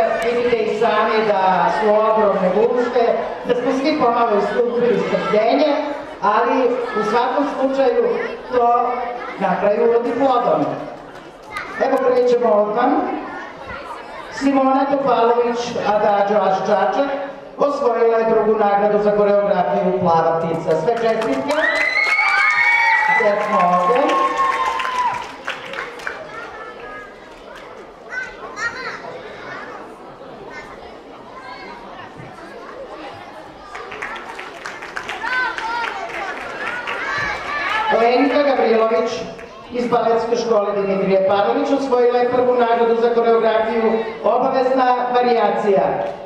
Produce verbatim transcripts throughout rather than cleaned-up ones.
vidite i sami da su ogromne gužve, da smo svi pomalo istupili strpljenje, ali u svakom slučaju to na kraju urodi plodom. Evo krećemo odmah. Simona Topalović Adagio Aščačak osvojila je drugu nagradu za koreografiju Plava ptica. Sve čestitke. Gdje smo ovdje? Lenka Gavrilović iz baletske škole Dimitrije Pavlović osvojila je prvu nagradu za koreografiju Obavezna varijacija.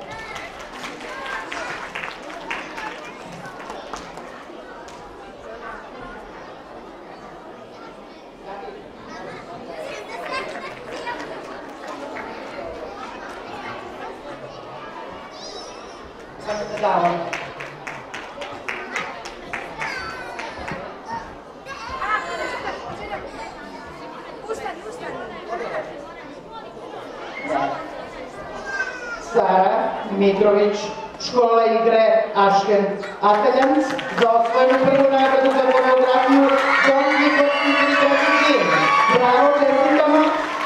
Sara Mitrović, škola igre Aškent Ataljanc, za osvojenu prvu nagradu za koreografiju Don Quixote i Tritočin. Bravo, čestitamo!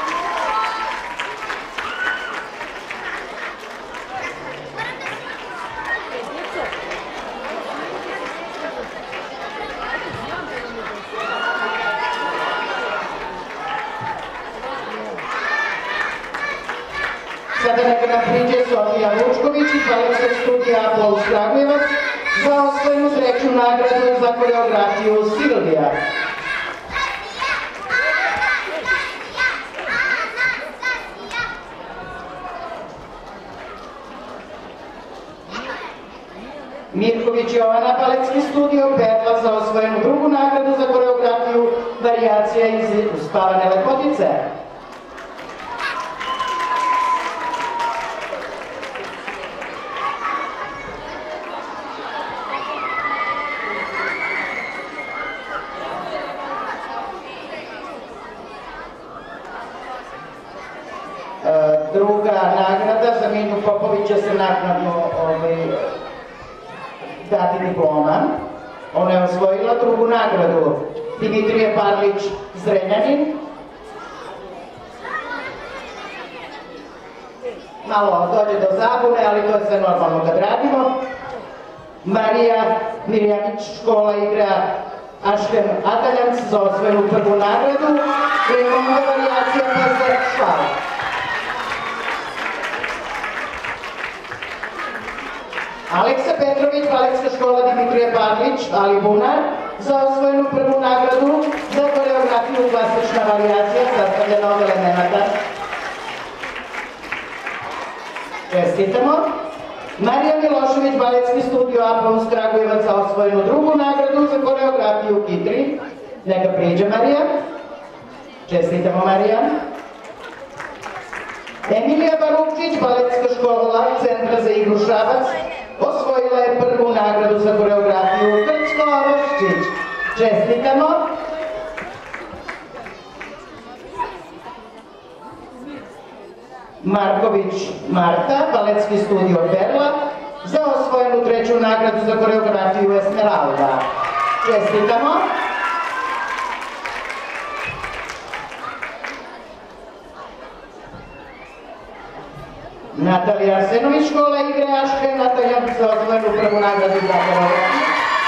Sada neka nam priđe Sofija Vučković iz baletskog studija Aplauz Kragujevac za osvojenu treću nagradu za koreografiju Silvija. Mirković Jovana, baletski studio Perla za osvojenu drugu nagradu za koreografiju Varijacija iz Uspavane lepotice. Druga nagrada za Minju Popović će se naknadno dati diploma. Ona je osvojila drugu nagradu. Dimitrije Pavlić Zrenjanin. Malo dođe do zabune, ali to je sve normalno kad radimo. Marija Mirjanić, škola igra Ašken Ataljanc za osvojenu prvu nagradu. Lemonova varijacija Peser Šval. Aleksa Petrović, baletska škola Dimitrije Pavlić, Ali Bunar, za osvojenu prvu nagradu za koreografiju Klasična varijacija sastavljena od elemenata. Čestitamo. Marija Milošević, baletski studio Aplauz Kragujevac, za osvojenu drugu nagradu za koreografiju Kitri. Neka priđe Marija. Čestitamo Marija. Emilija Barukčić, baletska škola Centra za igru Šabac, osvojila je prvu nagradu za koreografiju Krčko Oroščić. Čestitamo. Marković Marta, baletski studio Perla, za osvojenu treću nagradu za koreografiju Esmeralda. Čestitamo. Natalija Arsenović, škola igre Aške, Natalija za osvojenu prvu nagradu za koreografiju.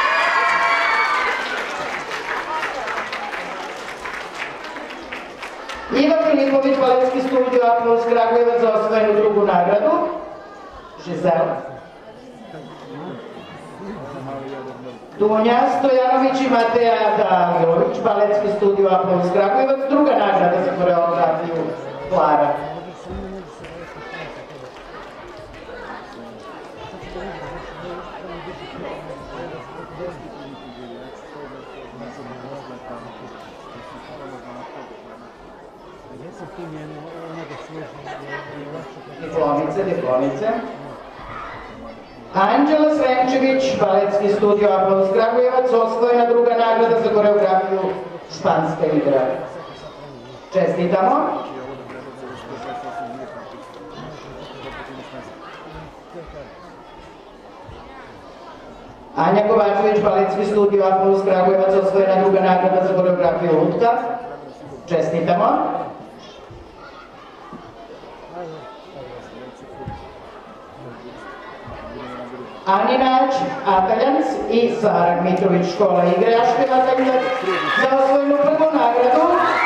Iva Filipović, baletski studio Aplauz Kragujevac, za osvojenu drugu nagradu. Žizela. Dunja Stojanović i Mateja Dalilović, baletski studio Aplauz Kragujevac, druga nagrada za koreografiju Klara. Diplomice, diplomice. Anđela Srenčević, baletski studio Aplauz Kragujevac, osvojena druga nagrada za koreografiju Španska igra. Čestitamo. Anja Kovačević, baletski studio A plus Kragujevac, osvojena druga nagrada za koreografiju lutka. Čestitamo. Aninać Ataljans i Sara Mitrović, škola igre Aške Ataljans, za osvojenu prvu nagradu.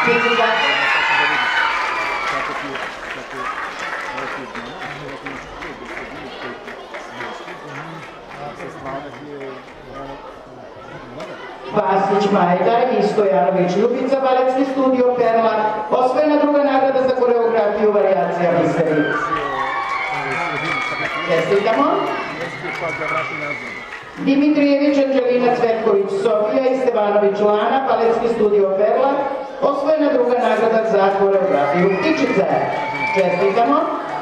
Vasić Majda i Stojanović Ljubica, baletski studio Perla, osvojena druga nagrada za koreografiju varijacija Biseri. Čestitamo. Dimitrijević Anđelina Cvetković Sofija i Stevanović Lana, baletski studio Perla, osvojena druga nagrada za koreografiju Ptičice. Čestitamo.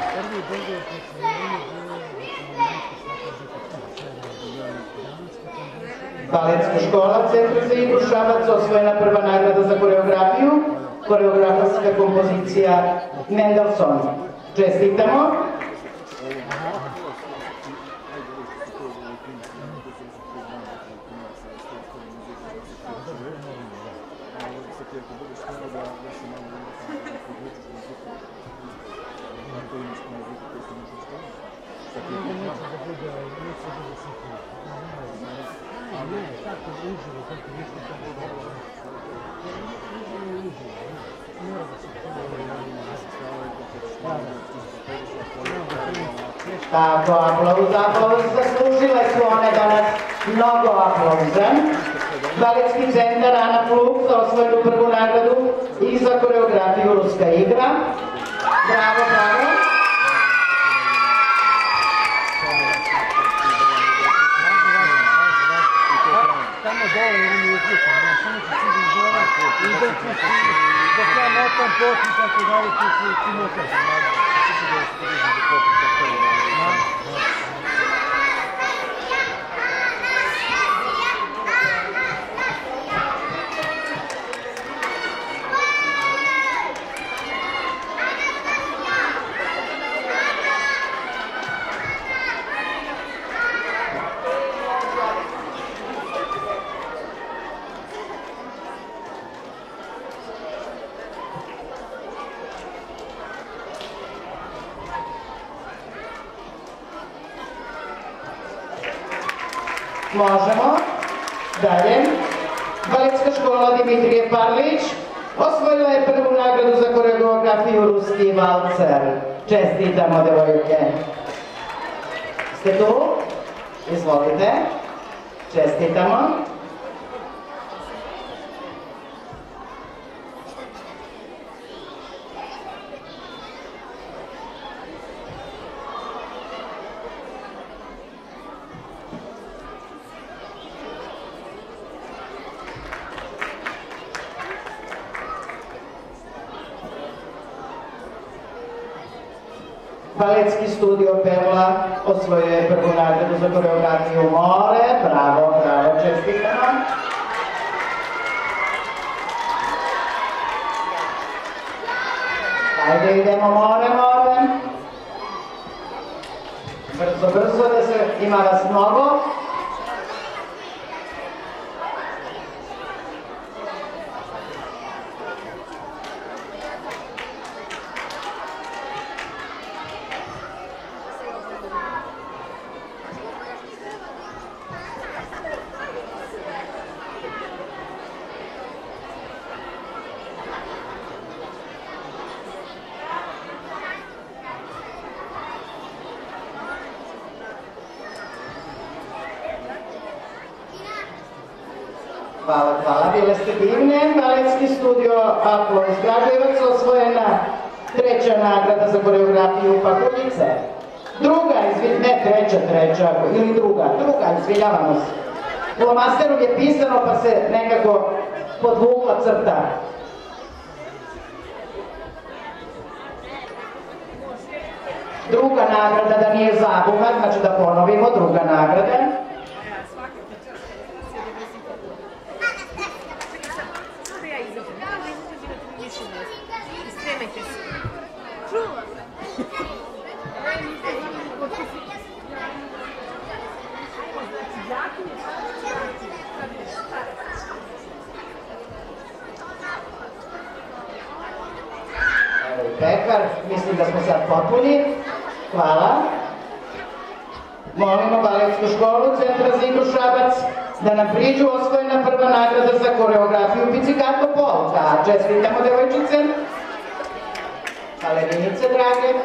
Baletska škola, Centar za igru Šabac, osvojena prva nagrada za koreografiju, koreografska kompozicija Mendelssohn. Čestitamo. Tako, aplauz, aplauz, zaslužile su one danas mnogo aplauza. Baletski centar Ana Pluk za osvojenu prvu nagradu i za koreografiju Ruska igra. Bravo, bravo. Tamo dole ili je uključen, ja samo ću ti izgleda i dok ja motam potni tako dalje ti motaš. Možemo. Dalje. Baletska škola Dimitrije Parlić osvojila je prvu nagradu za koreografiju Ruski valcer. Čestitamo, devojke. Ste tu? Izvolite. Čestitamo. Baletski studio Perla osvojio je prvu nagradu za koreografiju More. Bravo, bravo, čestitamo. Ajde, idemo More, More. Brzo, brzo, da se ima vas mnogo. Hvala, hvala, bile ste divne. Baletski studio A plus Kragujevac, osvojena treća nagrada za koreografiju Pakuljice. Druga, ne treća, treća, ili druga, druga, izvinjavamo se. U flomasteru je pisano pa se nekako podvukla crta. Druga nagrada, da nije zabuha, znači da ponovimo, druga nagrada. Čula. popuni. Hvala. Molimo baletsku školu Centra za igru Šabac da nam priđu osvojena prva nagrada za koreografiju Pizzicato polka. Čestitamo devojčice, balerinice drage.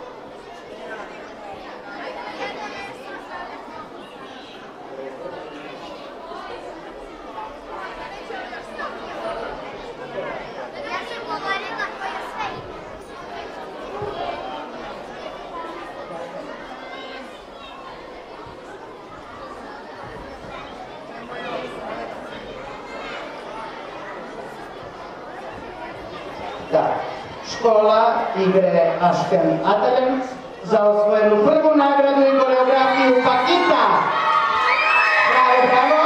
Škola igre Ašken Atalent za osvojenu prvu nagradu i koreografiju Pakita. Bravo, bravo.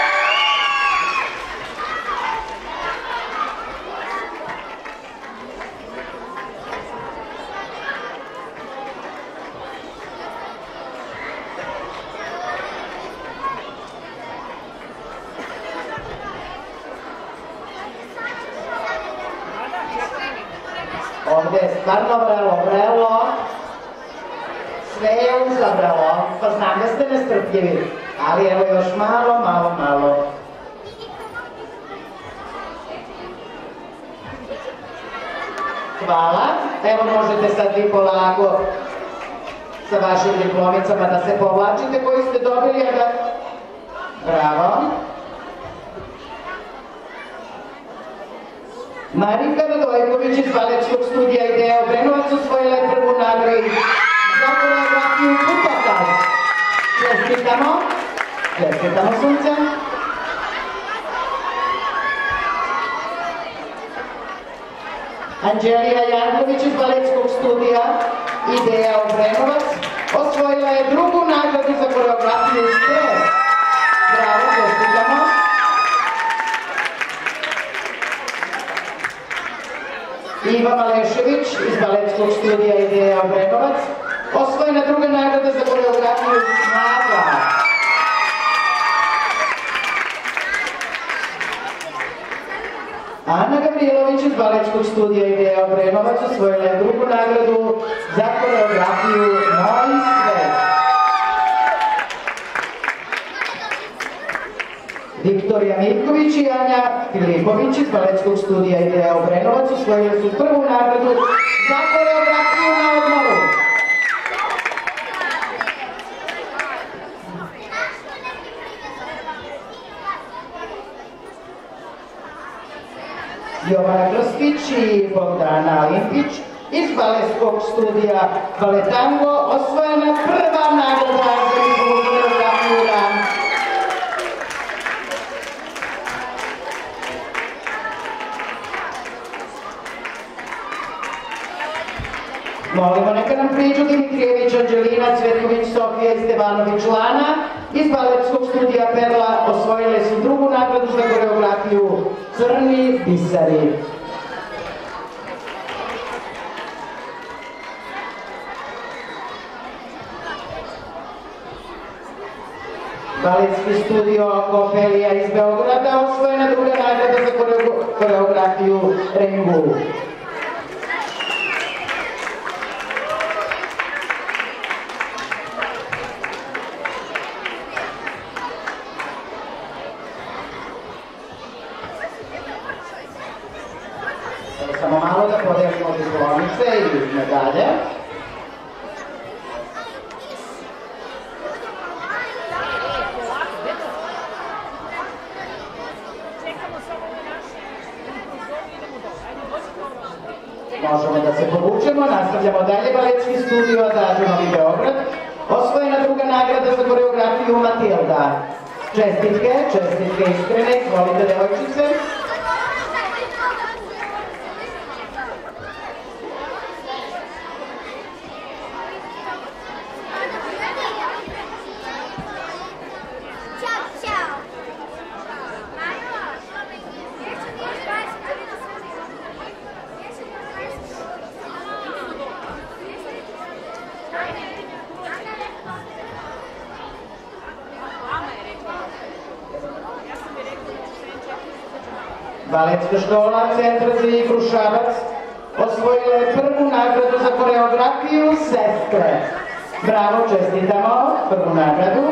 Ovdje je stvarno vrelo, vrelo, sve je uzabralo, pa znam da ste nestrpljivi, ali evo još malo, malo, malo. Hvala, evo možete sad vi polako sa vašim diplomicama da se povlačite koji ste dobili, a da... Bravo. Marika Radojković iz baletskog studija Ideja Obrenovac osvojila je prvu nagradu za koreografiju Pupakaz. Čestitamo, čestitamo sunce. Anđelija Janković iz baletskog studija Ideja Obrenovac osvojila je drugu nagradu za koreografiju Stres. Bravo, čestitamo. Iva Malešević iz baletskog studija Ideja Obrenovac osvojena druga nagrada za koreografiju Snaga. Ana Gavrilović iz baletskog studija Ideja Obrenovac osvojila je drugu nagradu za koreografiju Moj svet. Viktorija Mirković i Anja Filipović iz baletskog studija Ideja Obrenovac osvojili su prvu nagradu za koreografiju na odmoru. Jovana Krstić i Bogdana Limpić iz baletskog studija Baletango osvojena prva nagrada za izvoz koreografiju Ran. Molimo neka nam priđu Dimitrijević, Anđelina, Cvetković, Sofija i Stevanović Lana iz baletskog studija Perla osvojile su drugu nagradu za koreografiju Crni biseri. Baletski studio Kopelija iz Beograda osvojena druga nagrada za koreografiju Rengu. Samo malo da podelimo diplomice i medalje. Možemo da se povučemo, nastavljamo dalje. Baletski studio Adagio Novi Beograd osvojena druga nagrada za koreografiju Matilda. Čestitke, čestitke iskrene, izvolite devojčice. Baletska škola Centra za igru Šabac osvojila je prvu nagradu za koreografiju koreografiju Sestre. Bravo, čestitamo prvu nagradu.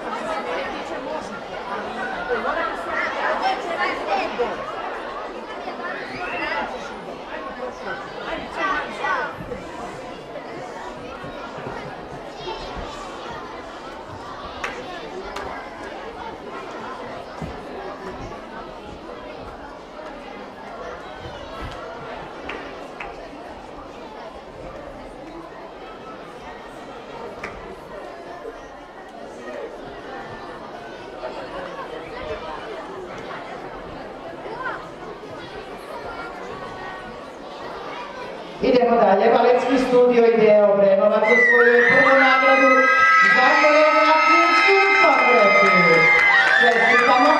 Idemo dalje, baletski studio Ideja Obrenovac osvojuje prvu nagradu za koreografiju Suncokreti. Čestitamo.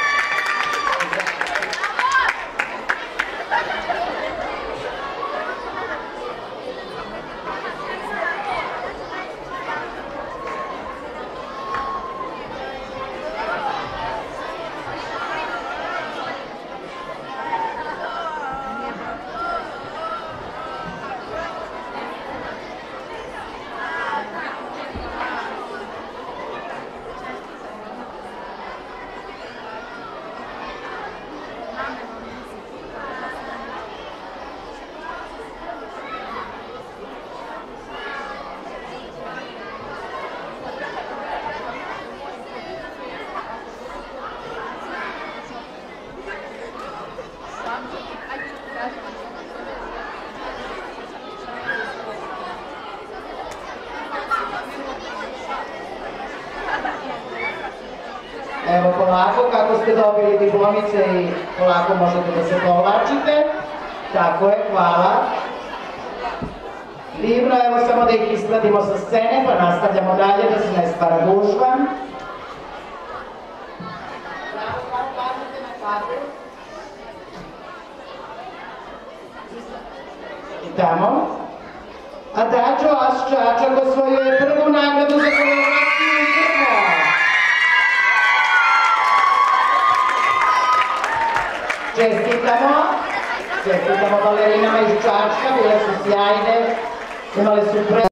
Evo polako, kako ste dobili diplomice i polako možete da se povlačite. Tako je, hvala. Divno, evo samo da ih ispratimo sa scene, pa nastavljamo dalje da se ne stvara gužva. I tamo. Adagio Asčačak osvojuje prvu nagradu za koreografiju Grmo. Čestitamo, čestitamo balerinama iz Čačka, bile su sjajne, imali su pre...